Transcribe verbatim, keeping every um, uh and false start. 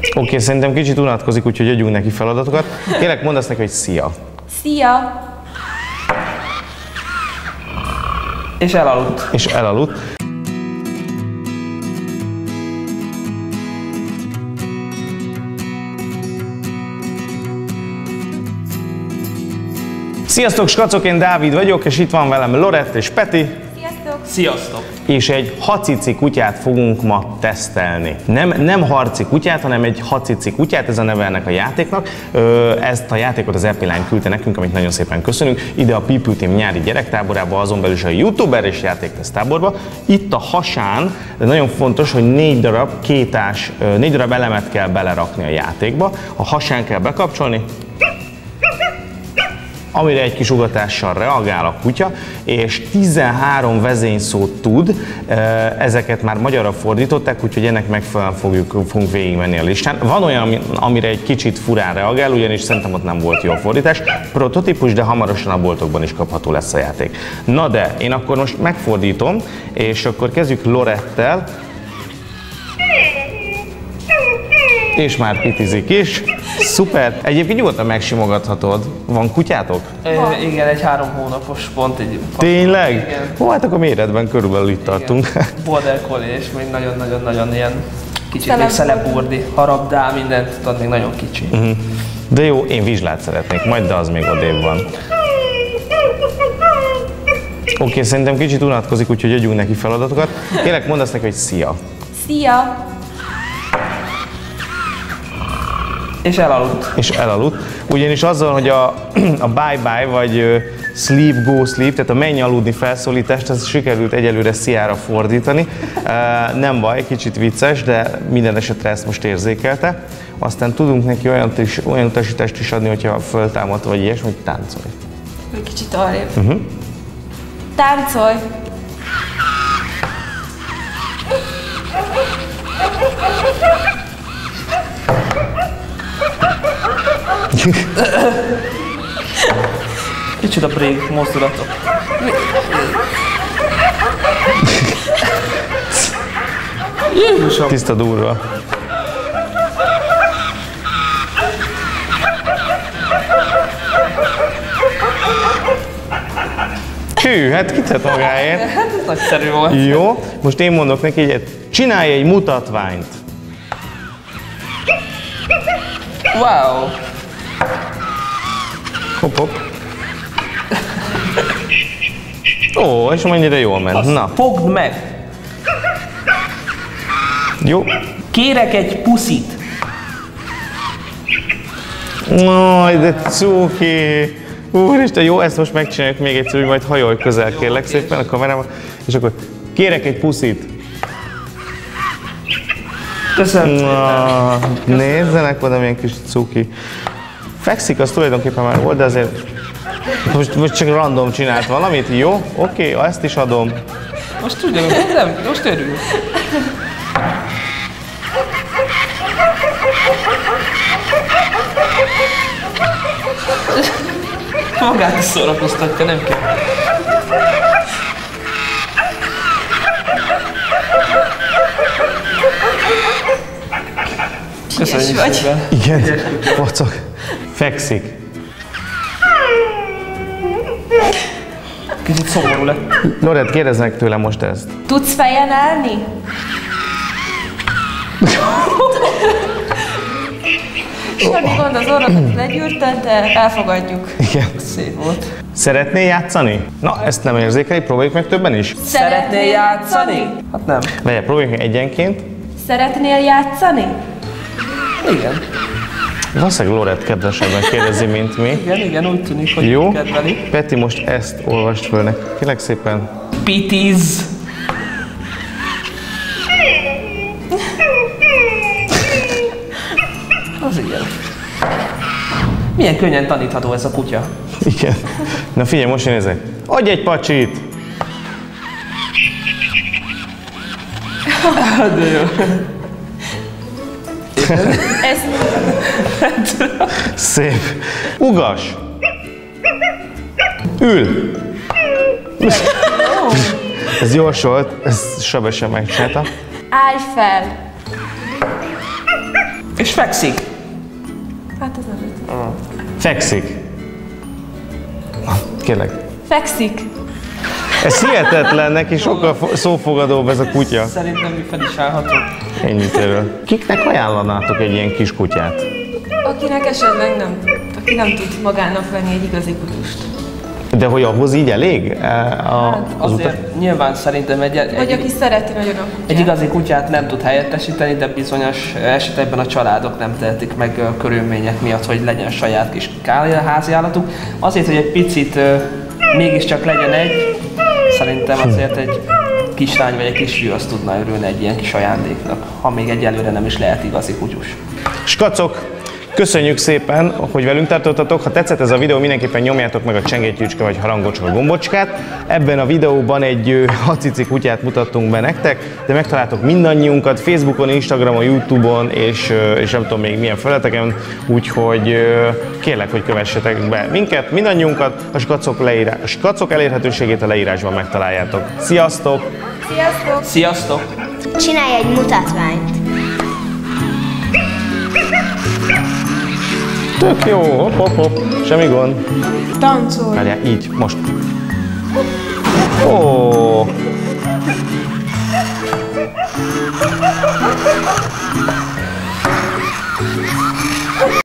Oké, okay, szerintem kicsit unatkozik, úgyhogy adjunk neki feladatokat. Kérlek, mondd azt neki, hogy szia. Szia! És elaludt. És elaludt. Sziasztok, skacok, én Dávid vagyok, és itt van velem Lorett és Peti. Sziasztok! Sziasztok! És egy hacici kutyát fogunk ma tesztelni. Nem, nem harci kutyát, hanem egy hacici kutyát, ez a neve ennek a játéknak. Ezt a játékot az Epiline küldte nekünk, amit nagyon szépen köszönünk. Ide a Pipű Team nyári gyerektáborába, azon belül is a youtuber és játéktesztáborba. Itt a hasán, de nagyon fontos, hogy négy darab kétás, négy darab elemet kell belerakni a játékba. A hasán kell bekapcsolni, amire egy kis ugatással reagál a kutya, és tizenhárom vezényszót tud, ezeket már magyarra fordították, úgyhogy ennek megfelelően fogjuk, fogunk végigmenni a listán. Van olyan, amire egy kicsit furán reagál, ugyanis szerintem ott nem volt jó a fordítás. Prototípus, de hamarosan a boltokban is kapható lesz a játék. Na de, én akkor most megfordítom, és akkor kezdjük Lorettel. És már pitizik is. Szuper! Egyébként nyugodtan megsimogathatod. Van kutyátok? E, igen, egy három hónapos pont. Egy Tényleg? Igen. Ó, hát akkor méretben körülbelül itt tartunk. Border Collie, és még nagyon-nagyon-nagyon ilyen kicsit még szeleburdi, harabdál, mindent, tudod, még nagyon kicsi. Uh-huh. De jó, én vizslát szeretnék, majd de az még odébb van. Oké, okay, szerintem kicsit unatkozik, úgyhogy adjunk neki feladatokat. Kérlek, mondd azt neki, hogy szia. Szia! És elaludt. És elaludt. Ugyanis azzal, hogy a, a bye-bye vagy uh, sleep, go sleep, tehát a menj aludni felszólítást, az sikerült egyelőre sziára fordítani. Uh, nem baj, kicsit vicces, de minden esetre ezt most érzékelte. Aztán tudunk neki olyan, olyan utasítást is adni, hogyha föltámadt vagy ilyesmi, hogy táncolj. Egy kicsit arrébb. Uh-huh. Táncolj! Kicsit a break mozdulatok. Tiszta durva. Hű, hát kitett magáért. Hát ez nagyszerű volt. Jó, most én mondok neki egyet. Csinálj egy mutatványt. Wow! Hopp, hopp. Ó, és mennyire jól ment. Azt na. Fogd meg! Jó. Kérek egy puszit. Aj, de cuki. Úristen, jó, ezt most megcsináljuk még egyszer, hogy majd hajolj közel, kérlek szépen a kamerába. És akkor kérek egy puszit. Köszönöm Na, nézzenek oda, milyen kis cuki. Fekszik, az tulajdonképpen már volt, de azért most, most csak random csinált valamit, jó? Oké, okay, ezt is adom. Most tudja, nem, most örül. Magát is szórakoztatja, nem kell. Köszönjük szépen. Igen, pacak. Fekszik. Kicsit szomorú lett. Lorett, kérdeznek tőlem most ezt. Tudsz fejen állni? Semmi gond, az orrodat legyűrted, de elfogadjuk. Igen. Szép volt. Szeretnél játszani? Na, ezt nem érzékeli, próbáljuk meg többen is. Szeretnél játszani? Hát nem. Vegye, próbáljuk meg egyenként. Szeretnél játszani? Igen. Valószínűleg Lorett kedvesebben kérdezi, mint mi. Igen, igen, úgy tűnik, hogy Jó. kedveli. Peti, most ezt olvast föl neki. Kérlek szépen. Pitíz. Az igen. Milyen könnyen tanítható ez a kutya. Igen. Na figyelj, most én ezek. Adj egy pacsit! De jó. Ez Szép. Ugas! Ül! Ez gyors volt, ez sebesen megcsinálta. állj fel! És fekszik. Hát ez nem öt. Ah. Fekszik. Kérlek. Fekszik. Ez hihetetlen, neki sokkal szófogadóbb ez a kutya. Szerintem mi fel is állhatunk. Ennyit erről. Kiknek ajánlanátok egy ilyen kis kutyát? Akinek esetleg nem, aki nem tud magának venni egy igazi kutust. De hogy ahhoz így elég? A, az Azért utat? nyilván szerintem egy, egy, Vagy aki szereti nagyon a kutyát. egy igazi kutyát nem tud helyettesíteni, de bizonyos esetekben a családok nem tehetik meg a körülmények miatt, hogy legyen saját kis háziállatuk. Azért, hogy egy picit uh, mégiscsak legyen egy, szerintem azért egy kislány vagy egy kisfiú azt tudna örülni egy ilyen kis ajándéknak, ha még egyelőre nem is lehet igazi kutyus. Skacok! Köszönjük szépen, hogy velünk tartottatok. Ha tetszett ez a videó, mindenképpen nyomjátok meg a csengettyűcske vagy harangocska gombocskát. Ebben a videóban egy hacici kutyát mutattunk be nektek, de megtaláltok mindannyiunkat Facebookon, Instagramon, YouTube-on és, és nem tudom még milyen felületeken, úgyhogy kérlek, hogy kövessetek be minket, mindannyiunkat. A skacok, leírá... a skacok elérhetőségét a leírásban megtaláljátok. Sziasztok! Sziasztok! Sziasztok! Csinálj egy mutatványt! Tök jó, hopp, hopp, hopp, semmi gond. Táncolj! Várjál, így, most. Ó,